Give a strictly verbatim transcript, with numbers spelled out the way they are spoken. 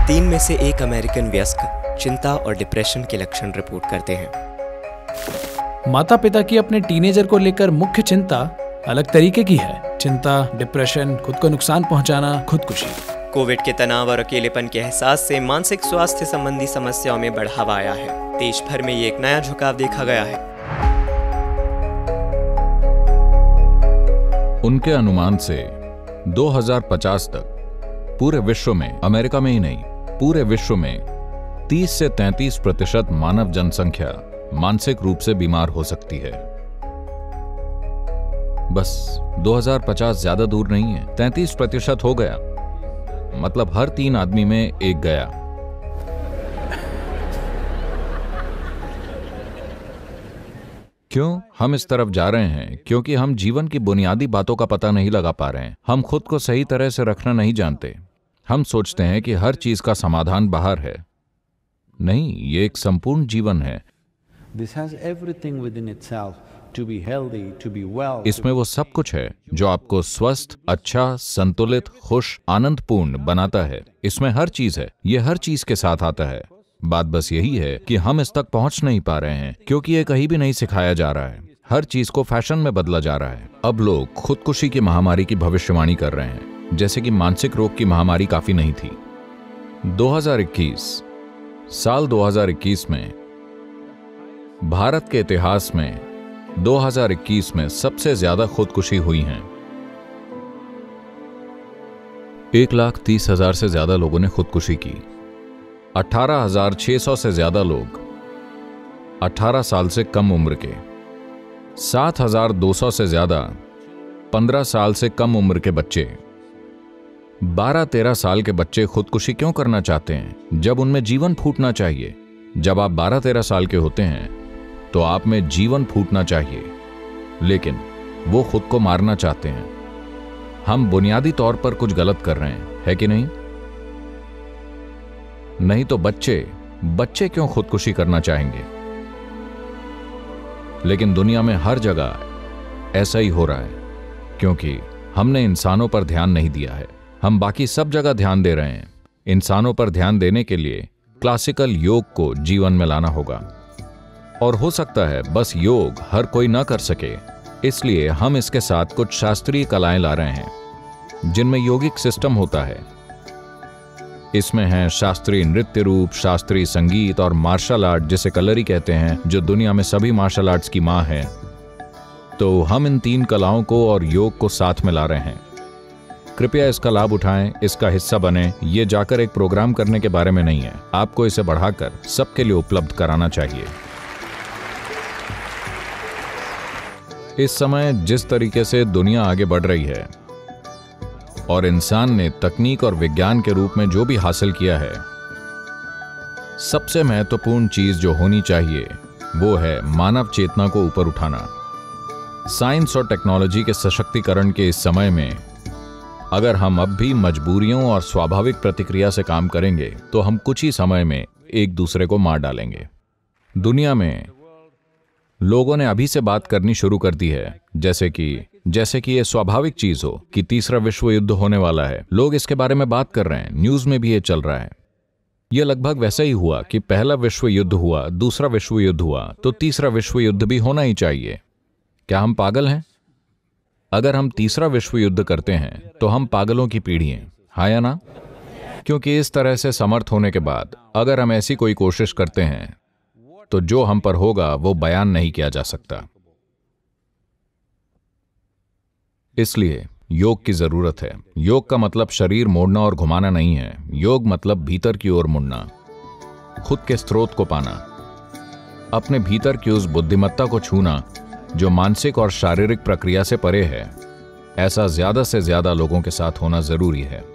तीन में से एक अमेरिकन वयस्क चिंता और डिप्रेशन के लक्षण रिपोर्ट करते हैं। माता पिता की अपने टीनेजर को लेकर मुख्य चिंता अलग तरीके की है। चिंता, डिप्रेशन, खुद को नुकसान पहुंचाना, खुदकुशी। कोविड के तनाव और अकेलेपन के एहसास से मानसिक स्वास्थ्य संबंधी समस्याओं में बढ़ावा आया है। देश भर में ये एक नया झुकाव देखा गया है। उनके अनुमान से दो हज़ार पचास तक पूरे विश्व में, अमेरिका में ही नहीं, पूरे विश्व में तीस से तैंतीस प्रतिशत मानव जनसंख्या मानसिक रूप से बीमार हो सकती है। बस दो हज़ार पचास ज्यादा दूर नहीं है। तैंतीस प्रतिशत हो गया, मतलब हर तीन आदमी में एक गया। क्यों हम इस तरफ जा रहे हैं? क्योंकि हम जीवन की बुनियादी बातों का पता नहीं लगा पा रहे हैं। हम खुद को सही तरह से रखना नहीं जानते। हम सोचते हैं कि हर चीज का समाधान बाहर है। नहीं, ये एक संपूर्ण जीवन है। इसमें वो सब कुछ है जो आपको स्वस्थ, अच्छा, संतुलित, खुश, आनंदपूर्ण बनाता है। इसमें हर चीज है। ये हर चीज के साथ आता है। बात बस यही है कि हम इस तक पहुंच नहीं पा रहे हैं क्योंकि ये कहीं भी नहीं सिखाया जा रहा है। हर चीज को फैशन में बदला जा रहा है। अब लोग खुदकुशी की महामारी की भविष्यवाणी कर रहे हैं, जैसे कि मानसिक रोग की महामारी काफी नहीं थी। दो हज़ार इक्कीस साल दो हज़ार इक्कीस में भारत के इतिहास में दो हज़ार इक्कीस में सबसे ज्यादा खुदकुशी हुई हैं। एक लाख तीस हजार से ज्यादा लोगों ने खुदकुशी की। अठारह हजार छह सौ से ज्यादा लोग अठारह साल से कम उम्र के। सात हजार दो सौ से ज्यादा पंद्रह साल से कम उम्र के बच्चे। बारह तेरह साल के बच्चे खुदकुशी क्यों करना चाहते हैं जब उनमें जीवन फूटना चाहिए? जब आप बारह तेरह साल के होते हैं तो आप में जीवन फूटना चाहिए, लेकिन वो खुद को मारना चाहते हैं। हम बुनियादी तौर पर कुछ गलत कर रहे हैं, है कि नहीं? नहीं तो बच्चे बच्चे क्यों खुदकुशी करना चाहेंगे? लेकिन दुनिया में हर जगह ऐसा ही हो रहा है क्योंकि हमने इंसानों पर ध्यान नहीं दिया है। हम बाकी सब जगह ध्यान दे रहे हैं। इंसानों पर ध्यान देने के लिए क्लासिकल योग को जीवन में लाना होगा। और हो सकता है बस योग हर कोई ना कर सके, इसलिए हम इसके साथ कुछ शास्त्रीय कलाएं ला रहे हैं जिनमें यौगिक सिस्टम होता है। इसमें है शास्त्रीय नृत्य रूप, शास्त्रीय संगीत और मार्शल आर्ट, जिसे कलरी कहते हैं, जो दुनिया में सभी मार्शल आर्ट्स की मां है। तो हम इन तीन कलाओं को और योग को साथ में ला रहे हैं। कृपया इसका लाभ उठाएं, इसका हिस्सा बने। ये जाकर एक प्रोग्राम करने के बारे में नहीं है। आपको इसे बढ़ाकर सबके लिए उपलब्ध कराना चाहिए। इस समय जिस तरीके से दुनिया आगे बढ़ रही है और इंसान ने तकनीक और विज्ञान के रूप में जो भी हासिल किया है, सबसे महत्वपूर्ण चीज जो होनी चाहिए वो है मानव चेतना को ऊपर उठाना। साइंस और टेक्नोलॉजी के सशक्तिकरण के इस समय में अगर हम अब भी मजबूरियों और स्वाभाविक प्रतिक्रिया से काम करेंगे तो हम कुछ ही समय में एक दूसरे को मार डालेंगे। दुनिया में लोगों ने अभी से बात करनी शुरू कर दी है जैसे कि जैसे कि ये स्वाभाविक चीज हो कि तीसरा विश्व युद्ध होने वाला है। लोग इसके बारे में बात कर रहे हैं, न्यूज में भी ये चल रहा है। ये लगभग वैसा ही हुआ कि पहला विश्व युद्ध हुआ, दूसरा विश्व युद्ध हुआ, तो तीसरा विश्व युद्ध भी होना ही चाहिए। क्या हम पागल हैं? अगर हम तीसरा विश्व युद्ध करते हैं तो हम पागलों की पीढ़ी हैं, हाँ या ना? क्योंकि इस तरह से समर्थ होने के बाद अगर हम ऐसी कोई कोशिश करते हैं तो जो हम पर होगा वो बयान नहीं किया जा सकता। इसलिए योग की जरूरत है। योग का मतलब शरीर मोड़ना और घुमाना नहीं है। योग मतलब भीतर की ओर मुड़ना, खुद के स्रोत को पाना, अपने भीतर की उस बुद्धिमत्ता को छूना जो मानसिक और शारीरिक प्रक्रिया से परे है। ऐसा ज्यादा से ज्यादा लोगों के साथ होना जरूरी है।